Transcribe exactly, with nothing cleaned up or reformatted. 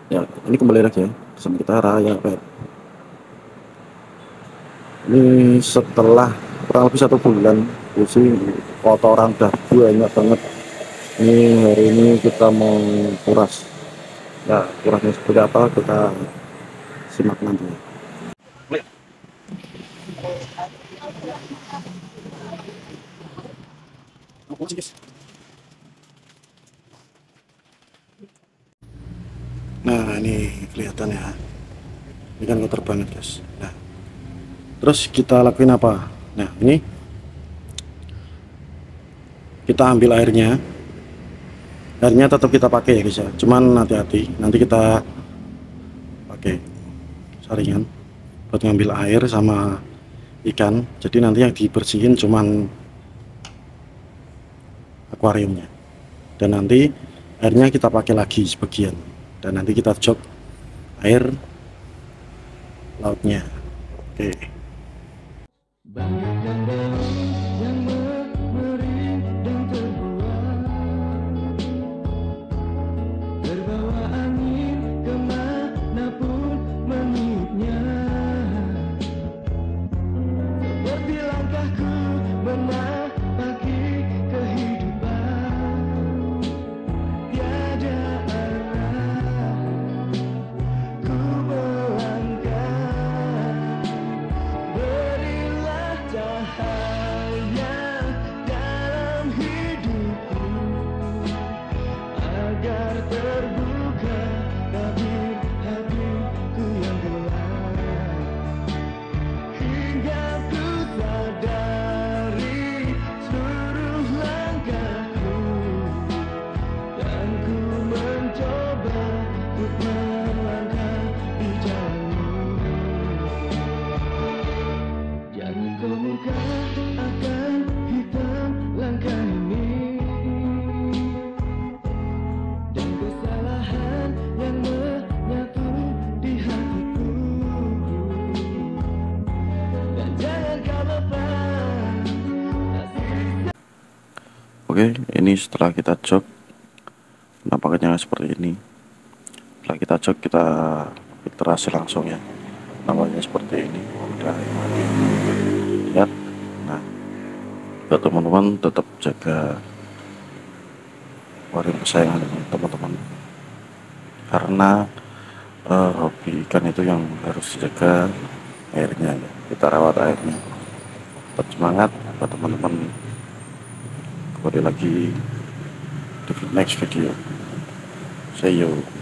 Ya, ini kembali lagi ya sama kita Raya Pet. Ini setelah kurang lebih satu bulan sih kotoran udah banyak banget. Ini hari ini kita mau kuras. Ya, kurasnya seperti apa kita simak nanti. Nah, ini kelihatan ya. Ini kan kotor banget, guys. Nah, terus kita lakuin apa? Nah, ini kita ambil airnya. Airnya tetap kita pakai ya, guys ya. Cuman hati-hati, nanti kita pakai saringan buat ngambil air sama ikan. Jadi nanti yang dibersihin cuman akuariumnya, dan nanti airnya kita pakai lagi sebagian, dan nanti kita jok air lautnya. Oke. Oke, ini setelah kita jok, nampaknya seperti ini. Setelah kita jok, kita filtrasi langsung ya. Nampaknya seperti ini. Udah lihat. Nah, buat teman-teman tetap jaga akuarium kesayangan teman-teman, karena uh, hobi ikan itu yang harus dijaga airnya ya. Kita rawat airnya. Tetap semangat buat teman-teman. Kembali lagi di next video. See you.